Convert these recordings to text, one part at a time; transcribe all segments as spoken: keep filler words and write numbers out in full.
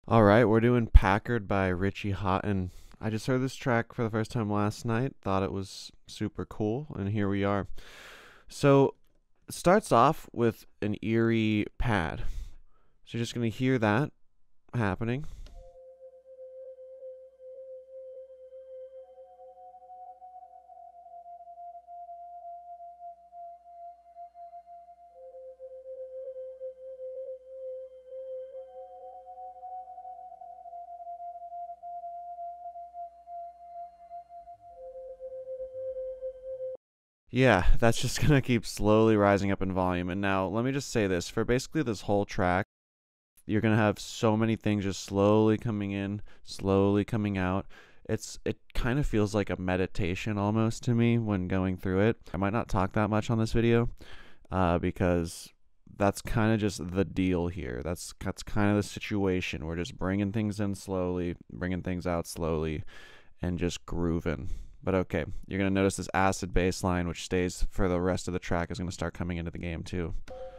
All right, we're doing Packard by Richie Houghton. I just heard this track for the first time last night, thought it was super cool, and here we are. So, it starts off with an eerie pad. So, you're just going to hear that happening. Yeah, that's just going to keep slowly rising up in volume. And now, let me just say this for basically this whole track, you're going to have so many things just slowly coming in, slowly coming out. It's it kind of feels like a meditation almost to me when going through it. I might not talk that much on this video uh, because that's kind of just the deal here. That's that's kind of the situation. We're just bringing things in slowly, bringing things out slowly, and just grooving. But okay, you're going to notice this acid bass line, which stays for the rest of the track, is going to start coming into the game too.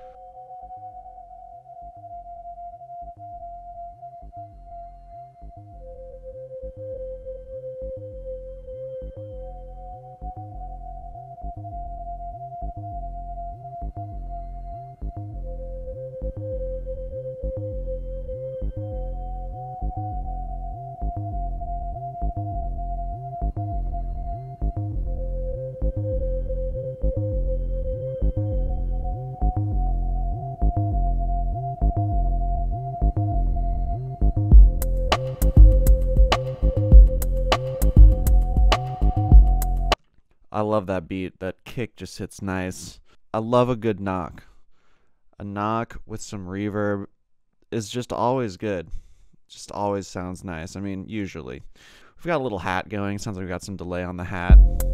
I love that beat. That kick just hits nice. I love a good knock. A knock with some reverb is just always good. Just always sounds nice. I mean, usually. We've got a little hat going. Sounds like we've got some delay on the hat.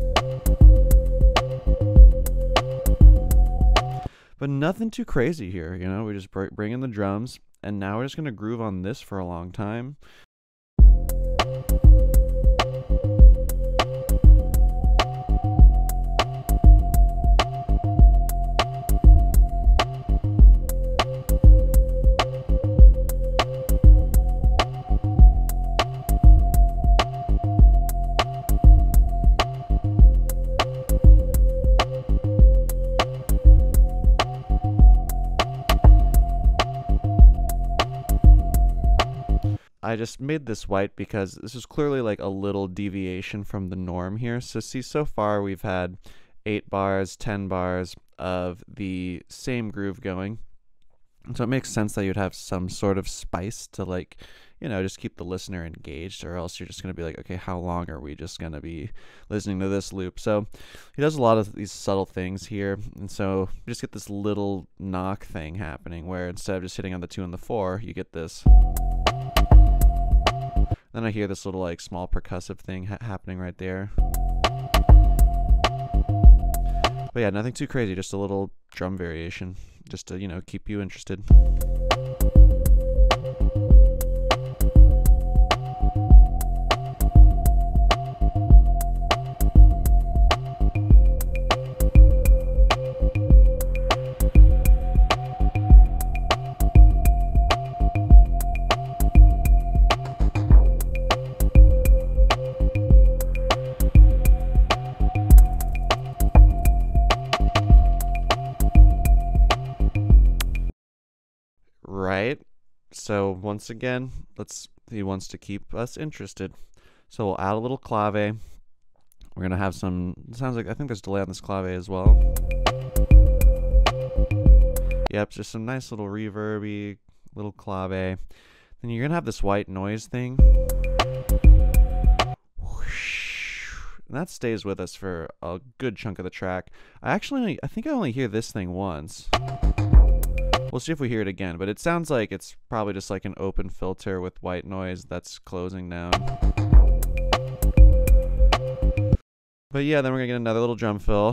But nothing too crazy here, you know? We just bring in the drums, and now we're just going to groove on this for a long time. I just made this white because this is clearly like a little deviation from the norm here. So see, so far we've had eight bars, ten bars of the same groove going. And so it makes sense that you'd have some sort of spice to, like, you know, just keep the listener engaged, or else you're just going to be like, okay, how long are we just going to be listening to this loop? So he does a lot of these subtle things here. And so you just get this little knock thing happening where instead of just hitting on the two and the four, you get this. Then I hear this little like small percussive thing ha happening right there. But yeah, nothing too crazy, just a little drum variation, just to, you know, keep you interested. Right? So once again, let's he wants to keep us interested. So we'll add a little clave. We're gonna have some, sounds like, I think there's delay on this clave as well. Yep, just some nice little reverby, little clave. Then you're gonna have this white noise thing. And that stays with us for a good chunk of the track. I actually, I think I only hear this thing once. We'll see if we hear it again, but it sounds like it's probably just like an open filter with white noise that's closing down. But yeah, then we're gonna get another little drum fill.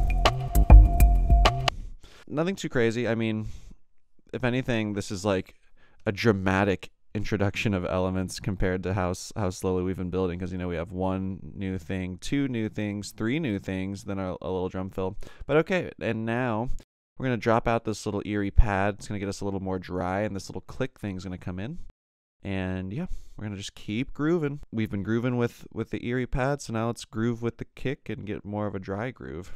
Nothing too crazy. I mean, if anything, this is like a dramatic introduction of elements compared to how how slowly we've been building, because, you know, we have one new thing, two new things, three new things, then a, a little drum fill. But okay, and now we're going to drop out this little eerie pad. It's going to get us a little more dry, and this little click thing is going to come in. And yeah, we're gonna just keep grooving. We've been grooving with with the Erie pad, so now let's groove with the kick and get more of a dry groove.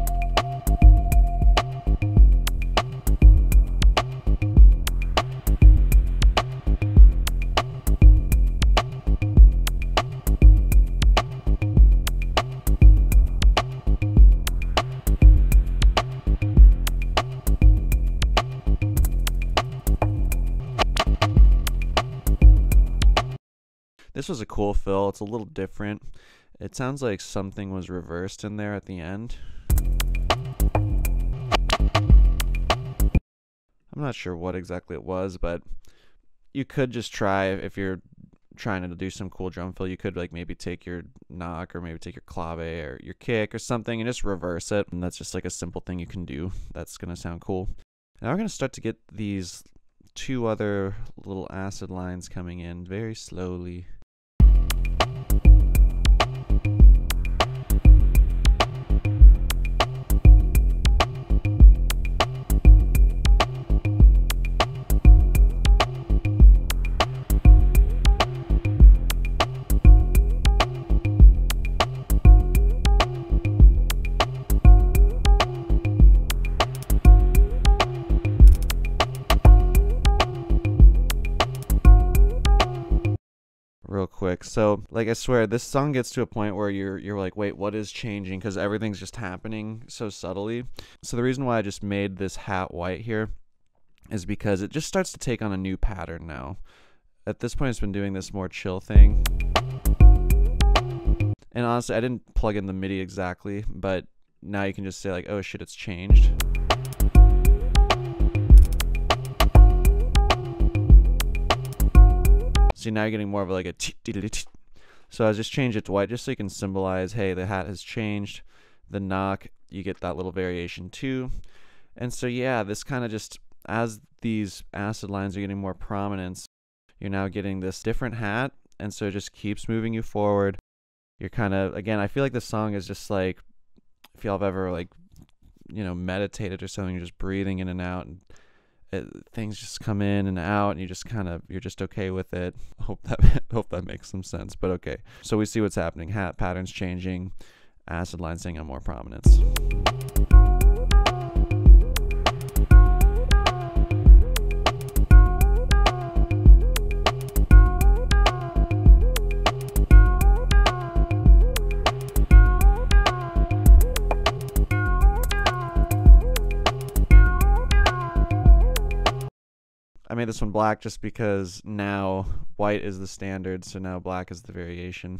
This was a cool fill. It's a little different. It sounds like something was reversed in there at the end. I'm not sure what exactly it was, but you could just try, if you're trying to do some cool drum fill, you could like maybe take your knock or maybe take your clave or your kick or something and just reverse it. And that's just like a simple thing you can do. That's going to sound cool. Now we're going to start to get these two other little acid lines coming in very slowly. Real quick, so like I swear this song gets to a point where you're you're like, wait, what is changing? Because everything's just happening so subtly. So the reason why I just made this hat white here is because it just starts to take on a new pattern now. At this point, it's been doing this more chill thing, and honestly I didn't plug in the MIDI exactly, but now you can just say like, oh shit, it's changed. See, now you're getting more of like a so I just changed it to white just so you can symbolize, hey, the hat has changed. The knock, you get that little variation too. And so yeah, this kind of just, as these acid lines are getting more prominence, you're now getting this different hat, and so it just keeps moving you forward. You're kind of, again, I feel like this song is just like, if y'all have ever like, you know, meditated or something, you're just breathing in and out, and It, things just come in and out, and you just kind of, you're just okay with it. Hope that hope that makes some sense, but okay. So we see what's happening. Hat patterns changing, acid lines taking on more prominence. I made this one black just because now white is the standard, so now black is the variation.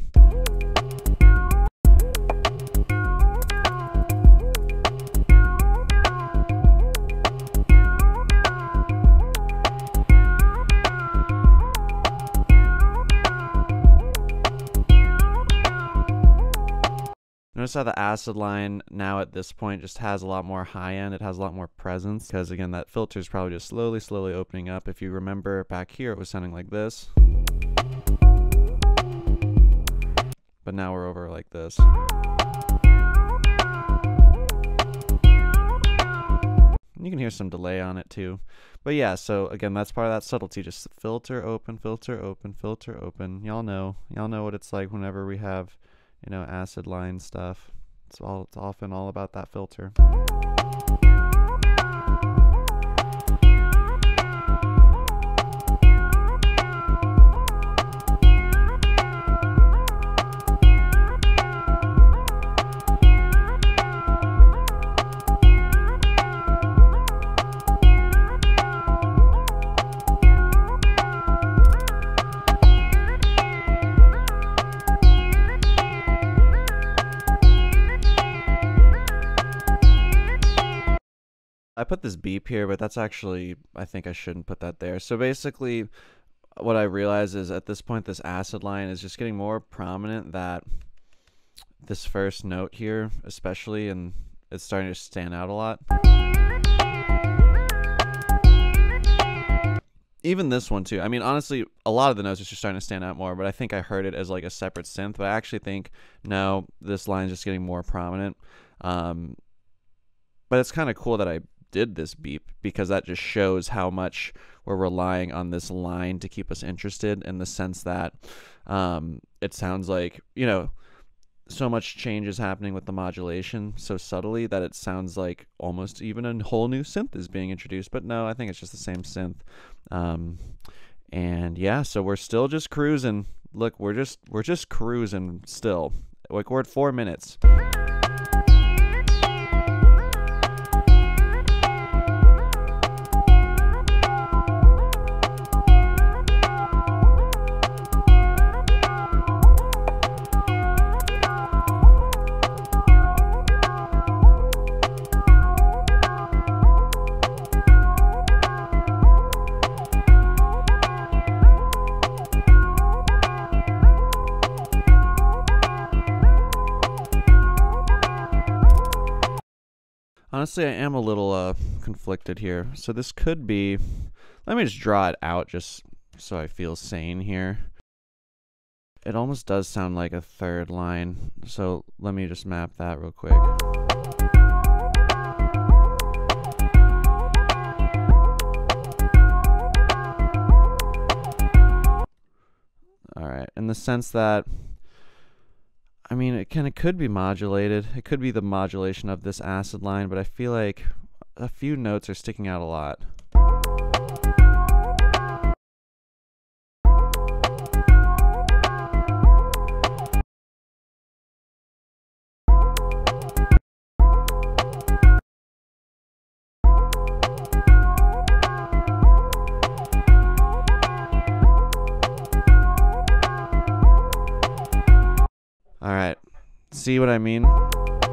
Notice how the acid line now at this point just has a lot more high end. It has a lot more presence because, again, that filter is probably just slowly, slowly opening up. If you remember back here, it was sounding like this. But now we're over like this. You can hear some delay on it too. But yeah, so again, that's part of that subtlety. Just filter open, filter open, filter open. Y'all know. Y'all know what it's like whenever we have, you know, acid line stuff. It's all, it's often all about that filter. I put this beep here, but that's actually, I think I shouldn't put that there. So basically, what I realize is at this point, this acid line is just getting more prominent, that this first note here, especially, and it's starting to stand out a lot. Even this one too. I mean, honestly, a lot of the notes are just starting to stand out more, but I think I heard it as like a separate synth, but I actually think, no, this line is just getting more prominent. Um, but it's kind of cool that I did this beep, because that just shows how much we're relying on this line to keep us interested, in the sense that um, it sounds like, you know, so much change is happening with the modulation so subtly that it sounds like almost even a whole new synth is being introduced. But no, I think it's just the same synth. Um, and yeah, so we're still just cruising. Look, we're just we're just cruising still. Like, we're at four minutes. Honestly, I am a little uh, conflicted here. So this could be... Let me just draw it out just so I feel sane here. It almost does sound like a third line. So let me just map that real quick. Alright, in the sense that... I mean, it kind of could be modulated. It could be the modulation of this acid line, but I feel like a few notes are sticking out a lot. Alright, see what I mean? I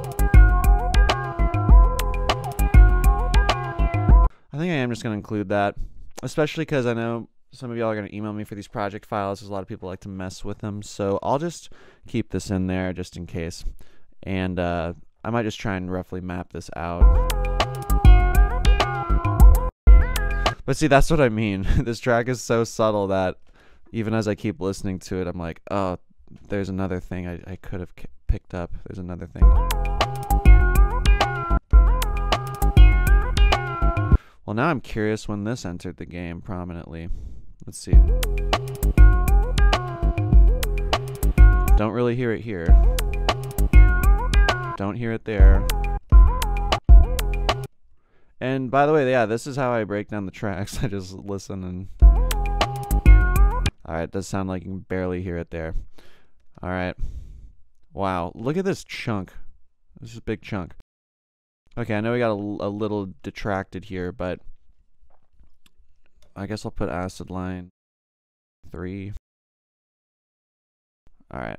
think I am just going to include that, especially because I know some of y'all are going to email me for these project files, because a lot of people like to mess with them, so I'll just keep this in there just in case, and uh, I might just try and roughly map this out. But see, that's what I mean. This track is so subtle that even as I keep listening to it, I'm like, oh, there's another thing I, I could have picked up. There's another thing. Well, now I'm curious when this entered the game prominently. Let's see. Don't really hear it here. Don't hear it there. And by the way, yeah, this is how I break down the tracks. I just listen and... Alright, it does sound like you can barely hear it there. Alright. Wow, look at this chunk. This is a big chunk. Okay, I know we got a, a little detracted here, but I guess I'll put acid line three. Alright.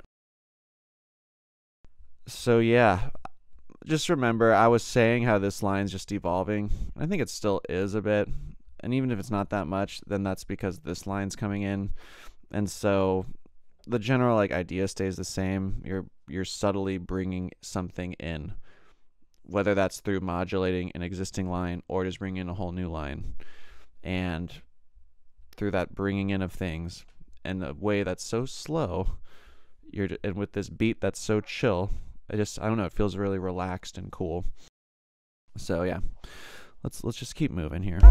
So yeah, just remember, I was saying how this line's just evolving. I think it still is a bit. And even if it's not that much, then that's because this line's coming in. And so... the general like idea stays the same. You're you're subtly bringing something in, whether that's through modulating an existing line or just bringing in a whole new line. And through that bringing in of things in a way that's so slow, you're and with this beat that's so chill, I just I don't know, it feels really relaxed and cool. So yeah, let's let's just keep moving here.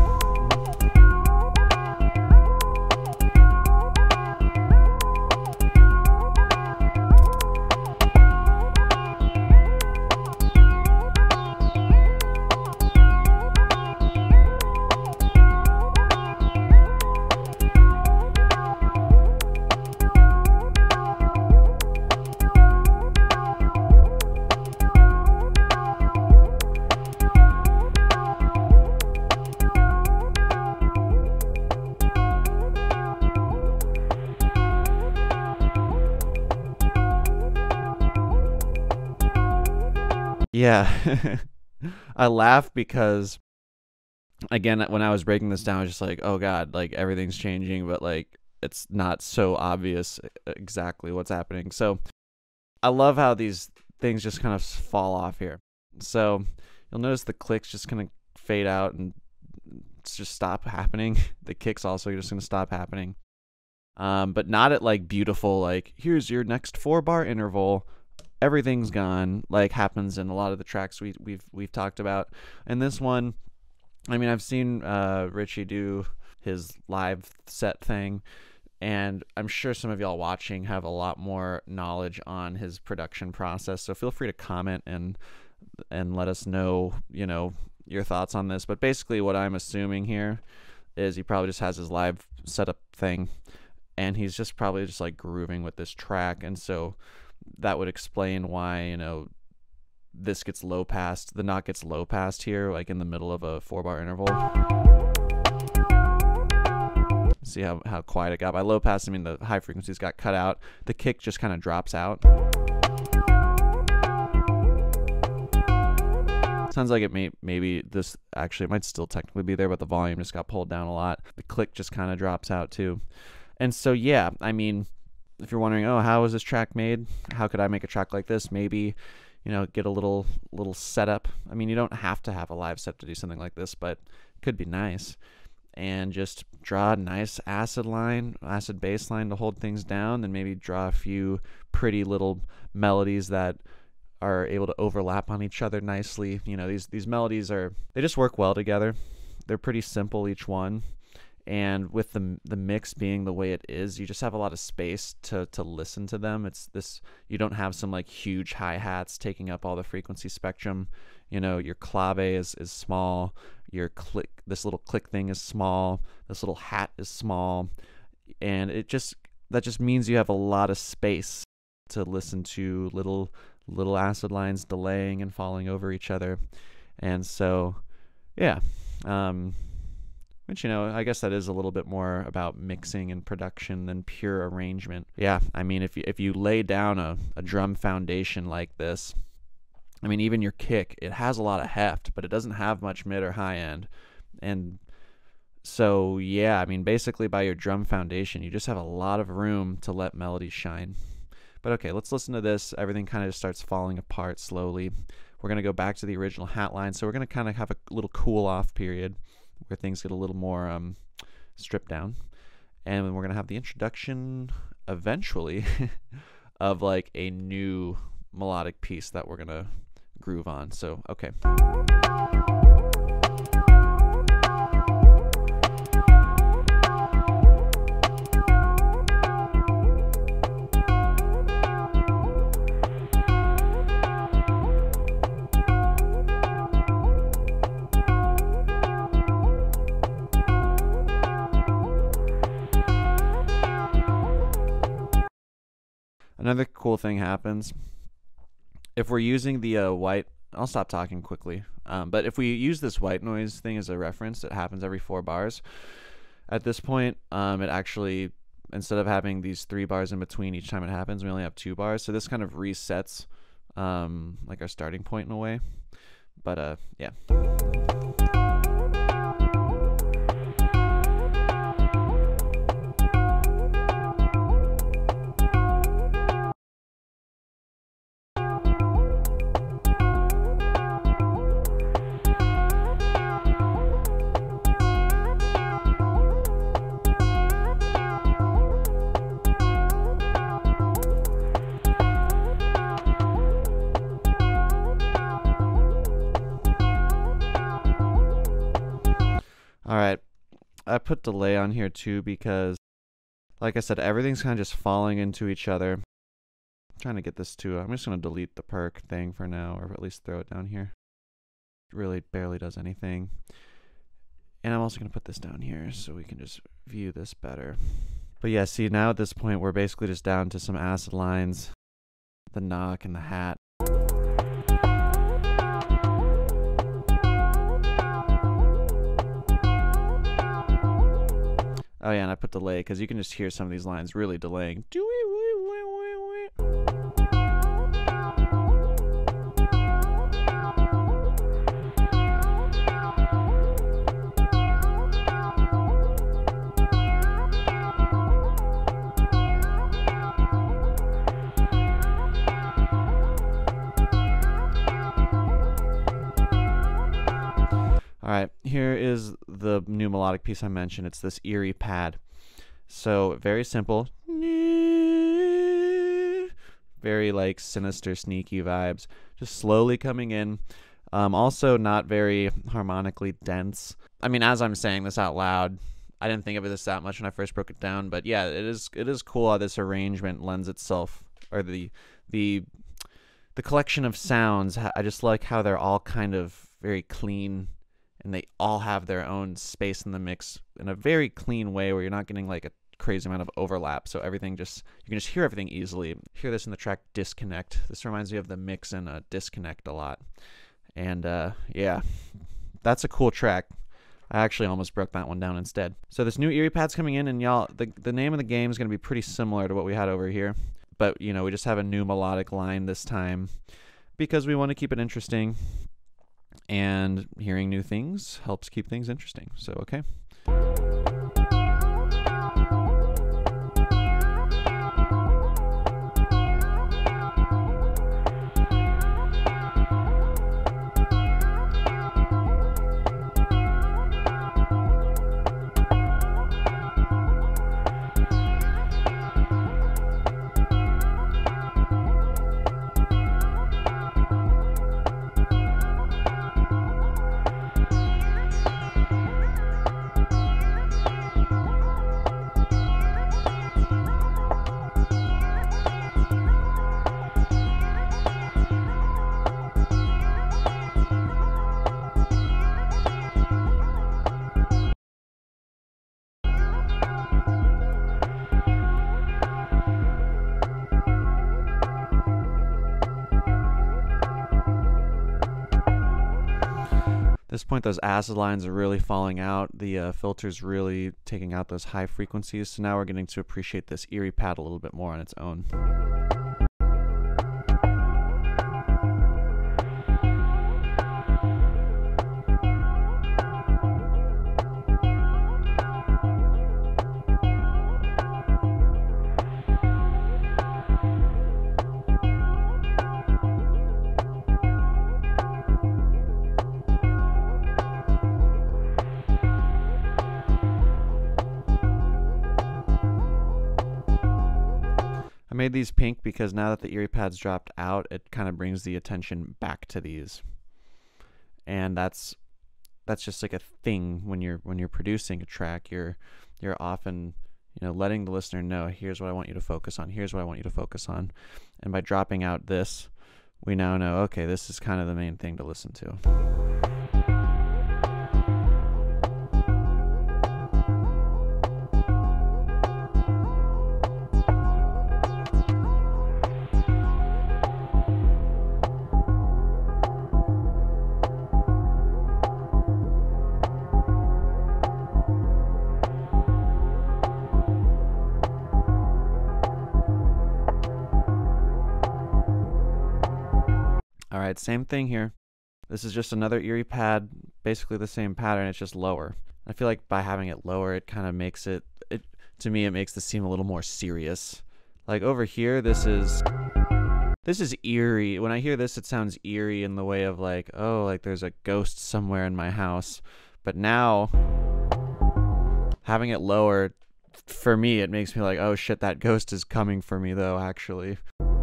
Yeah, I laugh because, again, when I was breaking this down, I was just like, oh God, like everything's changing, but like it's not so obvious exactly what's happening. So I love how these things just kind of fall off here. So you'll notice the clicks just kind of fade out and just stop happening. The kicks also are just going to stop happening. Um, but not at like beautiful, like here's your next four bar interval. Everything's gone, like happens in a lot of the tracks we, we've we've talked about. And this one, I mean, I've seen uh, Richie do his live set thing, and I'm sure some of y'all watching have a lot more knowledge on his production process. So feel free to comment and and let us know, you know, your thoughts on this. But basically, what I'm assuming here is he probably just has his live setup thing, and he's just probably just like grooving with this track, and so that would explain why, you know, this gets low passed, the knock gets low passed here, like in the middle of a four bar interval. See how, how quiet it got. By low pass, I mean the high frequencies got cut out. The kick just kind of drops out. Sounds like it may, maybe this actually, it might still technically be there, but the volume just got pulled down a lot. The click just kind of drops out too. And so, yeah, I mean, if you're wondering, oh, how was this track made? How could I make a track like this? Maybe, you know, get a little little setup. I mean, you don't have to have a live set to do something like this, but it could be nice. And just draw a nice acid line, acid bass line to hold things down, then maybe draw a few pretty little melodies that are able to overlap on each other nicely. You know, these these melodies are, they just work well together. They're pretty simple, each one. And with the the mix being the way it is, you just have a lot of space to to listen to them. It's this, you don't have some like huge hi-hats taking up all the frequency spectrum. You know, your clave is is small, your click, this little click thing is small, this little hat is small, and it just, that just means you have a lot of space to listen to little little acid lines delaying and falling over each other. And so, yeah, um, which, you know, I guess that is a little bit more about mixing and production than pure arrangement. Yeah, I mean, if you, if you lay down a, a drum foundation like this, I mean, even your kick, it has a lot of heft, but it doesn't have much mid or high end. And so, yeah, I mean, basically by your drum foundation, you just have a lot of room to let melodies shine. But okay, let's listen to this. Everything kind of just starts falling apart slowly. We're going to go back to the original hat line. So we're going to kind of have a little cool off period where things get a little more um, stripped down. And then we're going to have the introduction eventually of like a new melodic piece that we're going to groove on. So, okay. Another cool thing happens if we're using the uh, white, I'll stop talking quickly, um, but if we use this white noise thing as a reference, it happens every four bars. At this point, um, it actually, instead of having these three bars in between each time it happens, we only have two bars. So this kind of resets um, like our starting point in a way. But uh, yeah. Alright, I put delay on here too because, like I said, everything's kind of just falling into each other. I'm trying to get this to, I'm just going to delete the perk thing for now, or at least throw it down here. It really barely does anything. And I'm also going to put this down here so we can just view this better. But yeah, see, now at this point, we're basically just down to some acid lines, the knock and the hat. Oh yeah, and I put delay because you can just hear some of these lines really delaying. Alright, here is the new melodic piece I mentioned. It's this eerie pad. So, very simple. Very like sinister, sneaky vibes. Just slowly coming in. Um, also, not very harmonically dense. I mean, as I'm saying this out loud, I didn't think of this that much when I first broke it down, but yeah, it is it is cool how this arrangement lends itself, or the the the collection of sounds. I just like how they're all kind of very clean, and they all have their own space in the mix in a very clean way, where you're not getting like a crazy amount of overlap. So everything just, you can just hear everything easily. Hear this in the track Disconnect. This reminds me of the mix in uh, Disconnect a lot. And uh, yeah, that's a cool track. I actually almost broke that one down instead. So this new Erie pad's coming in, and y'all, the, the name of the game is going to be pretty similar to what we had over here. But, you know, we just have a new melodic line this time because we want to keep it interesting. And hearing new things helps keep things interesting. So, okay. At this point, those acid lines are really falling out. The uh, filter's really taking out those high frequencies. So now we're getting to appreciate this Erie pad a little bit more on its own. I made these pink because now that the Erie pads dropped out, it kind of brings the attention back to these. And that's that's just like a thing when you're when you're producing a track. You're you're often, you know, letting the listener know, here's what I want you to focus on, here's what I want you to focus on. And by dropping out this, we now know, okay, this is kind of the main thing to listen to. Alright, same thing here. This is just another Erie pad, basically the same pattern, it's just lower. I feel like by having it lower, it kind of makes it, it, to me, it makes this seem a little more serious. Like over here, this is, this is eerie. When I hear this, it sounds eerie in the way of like, oh, like there's a ghost somewhere in my house. But now, having it lower, for me, it makes me like, oh shit, that ghost is coming for me though, actually.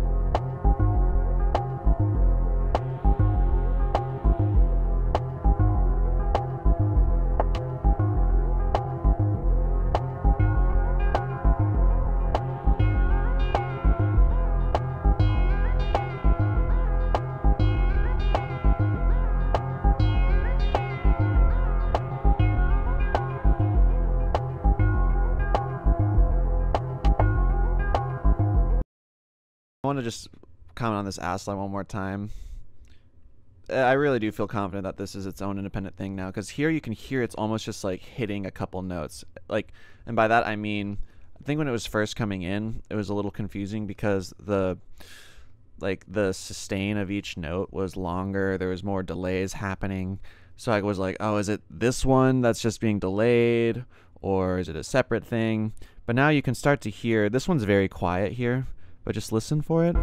I want to just comment on this ass line one more time. I really do feel confident that this is its own independent thing now, because here you can hear it's almost just like hitting a couple notes. Like, and by that I mean, I think when it was first coming in, it was a little confusing because the like the sustain of each note was longer. There was more delays happening. So I was like, oh, is it this one that's just being delayed, or is it a separate thing? But now you can start to hear, this one's very quiet here, but just listen for it.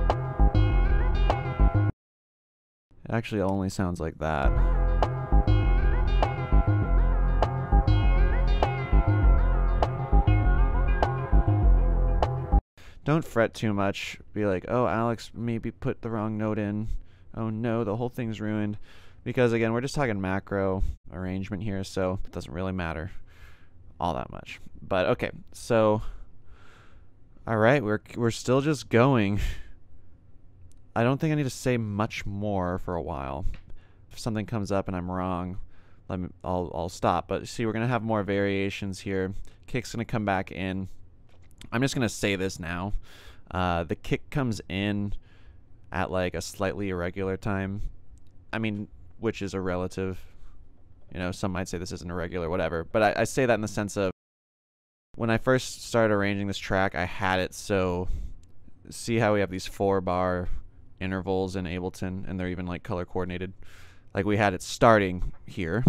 It actually only sounds like that. Don't fret too much. Be like, oh, Alex maybe put the wrong note in. Oh no, the whole thing's ruined. Because again, we're just talking macro arrangement here, so it doesn't really matter all that much. But okay, so all right, we're we're still just going. I don't think I need to say much more for a while. If something comes up and I'm wrong, let me I'll I'll stop. But see, we're gonna have more variations here. Kick's gonna come back in. I'm just gonna say this now. Uh, the kick comes in at like a slightly irregular time. I mean, which is a relative. You know, some might say this isn't irregular, whatever. But I, I say that in the sense of when I first started arranging this track, I had it so. See how we have these four bar intervals in Ableton, and they're even like color coordinated. Like we had it starting here.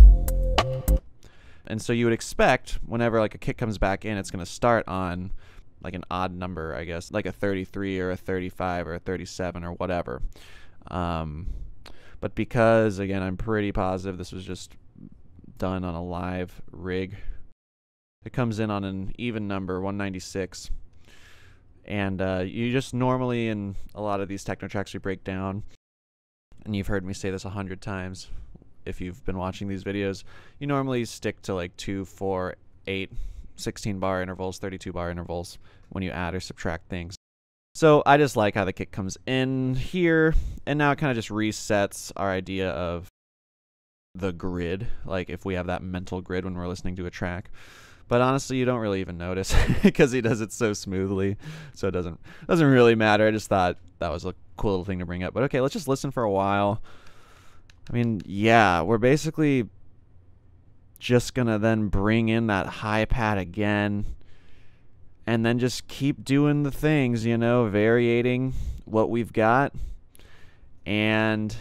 And so you would expect whenever like a kick comes back in, it's going to start on like an odd number, I guess, like a thirty-three or a thirty-five or a thirty-seven or whatever. Um, but because, again, I'm pretty positive this was just done on a live rig, it comes in on an even number, one ninety-six. And uh, you just normally, in a lot of these techno tracks we break down, and you've heard me say this a hundred times if you've been watching these videos, you normally stick to like two, four, eight, sixteen bar intervals, thirty-two bar intervals when you add or subtract things. So I just like how the kick comes in here, and now it kind of just resets our idea of the grid, like if we have that mental grid when we're listening to a track. But honestly, you don't really even notice because he does it so smoothly, so it doesn't doesn't really matter. I just thought that was a cool little thing to bring up. But okay, let's just listen for a while. I mean, yeah, we're basically just gonna then bring in that hi pat again, and then just keep doing the things, you know, variating what we've got. And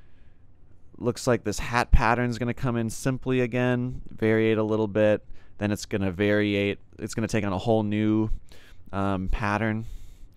looks like this hat pattern is gonna come in simply again, variate a little bit. Then it's going to variate. It's going to take on a whole new um, pattern.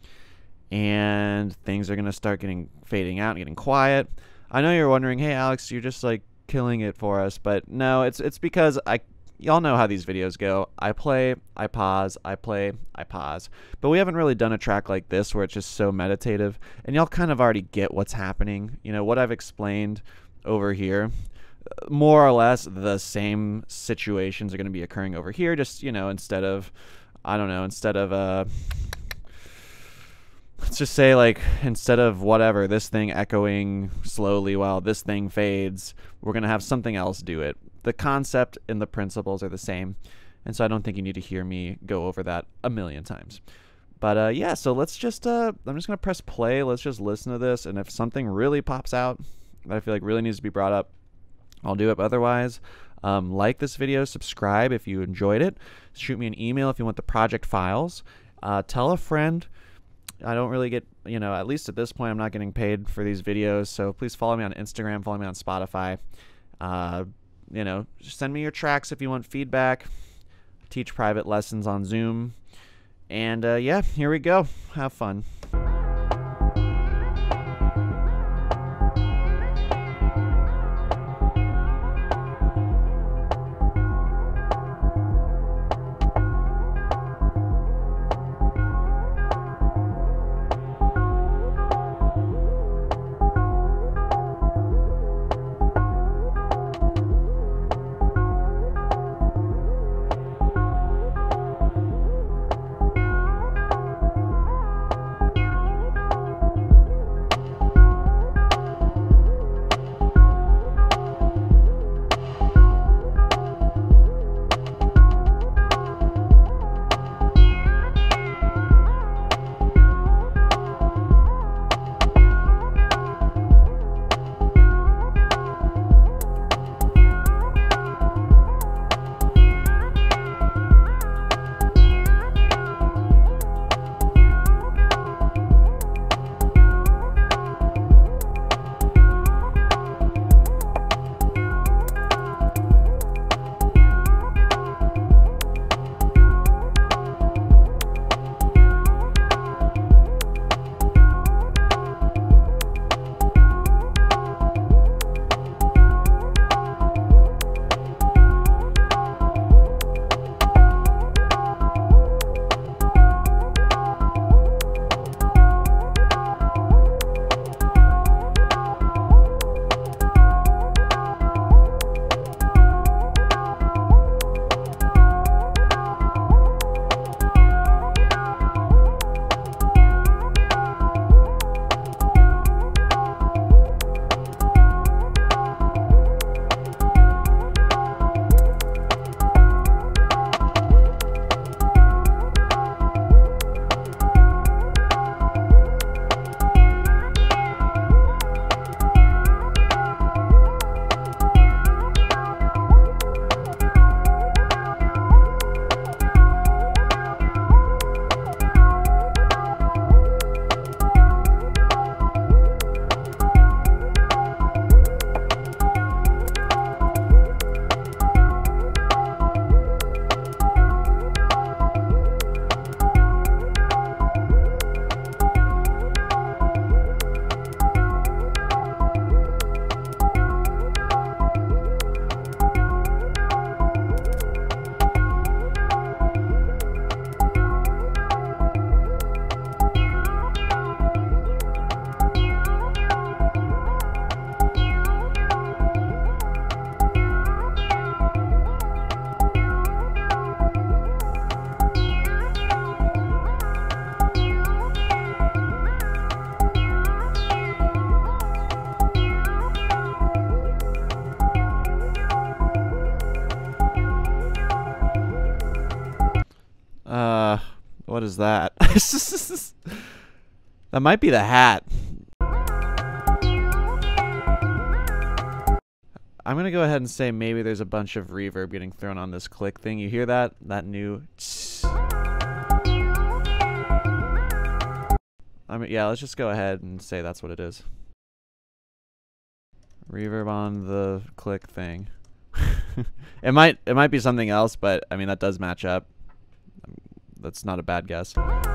And things are going to start getting fading out and getting quiet. I know you're wondering, hey, Alex, you're just like killing it for us. But no, it's it's because I, y'all know how these videos go. I play, I pause, I play, I pause. But we haven't really done a track like this where it's just so meditative. And y'all kind of already get what's happening. You know, what I've explained over here. More or less the same situations are going to be occurring over here, just, you know, instead of, I don't know, instead of, uh, let's just say, like, instead of whatever, this thing echoing slowly while this thing fades, we're going to have something else do it. The concept and the principles are the same, and so I don't think you need to hear me go over that a million times. But, uh, yeah, so let's just, uh, I'm just going to press play, let's just listen to this, and if something really pops out that I feel like really needs to be brought up, I'll do it. But otherwise, um, like this video, subscribe if you enjoyed it. Shoot me an email if you want the project files. Uh, tell a friend. I don't really get, you know, at least at this point, I'm not getting paid for these videos. So please follow me on Instagram, follow me on Spotify. Uh, you know, send me your tracks if you want feedback. Teach private lessons on Zoom. And uh, yeah, here we go. Have fun. is that? That might be the hat. I'm going to go ahead and say maybe there's a bunch of reverb getting thrown on this click thing. You hear that? That new... I mean, yeah, let's just go ahead and say that's what it is. Reverb on the click thing. It might it might be something else, but I mean that does match up. That's not a bad guess.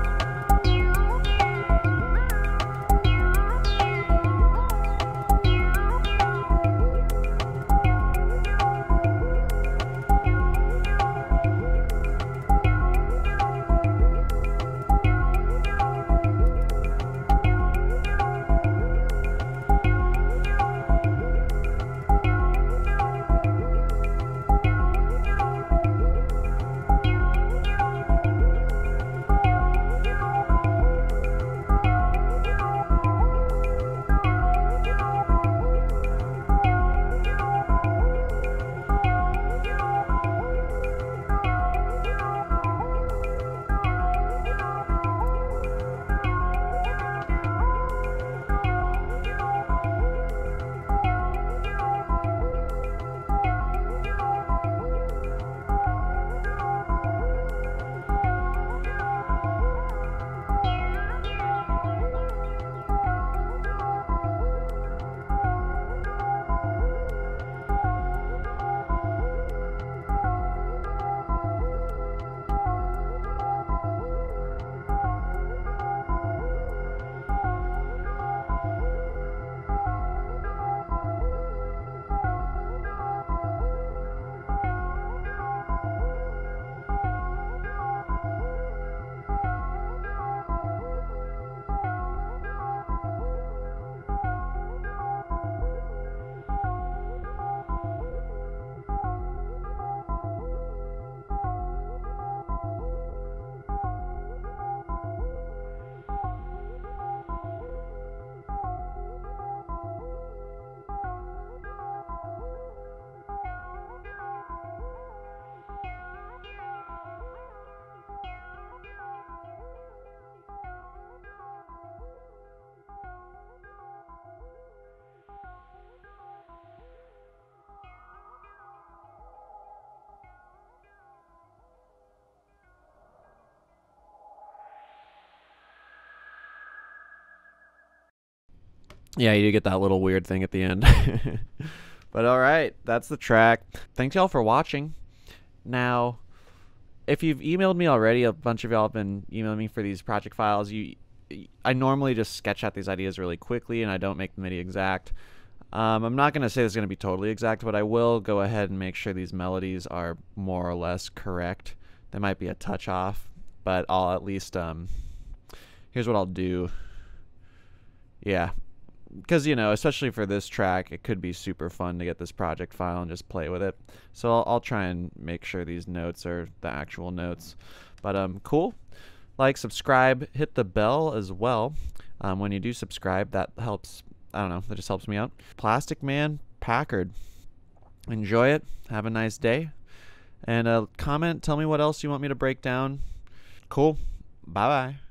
Yeah, you get that little weird thing at the end. But alright, that's the track. Thanks y'all for watching. Now, if you've emailed me already, a bunch of y'all have been emailing me for these project files. You, I normally just sketch out these ideas really quickly and I don't make the MIDI exact. Um, I'm not going to say it's going to be totally exact, but I will go ahead and make sure these melodies are more or less correct. They might be a touch off, but I'll at least, um, here's what I'll do. Yeah. Because, you know, especially for this track, it could be super fun to get this project file and just play with it. So I'll, I'll try and make sure these notes are the actual notes. But, um, cool. Like, subscribe, hit the bell as well. Um, when you do subscribe, that helps, I don't know, that just helps me out. Plastic Man Packard. Enjoy it. Have a nice day. And uh, comment, tell me what else you want me to break down. Cool. Bye-bye.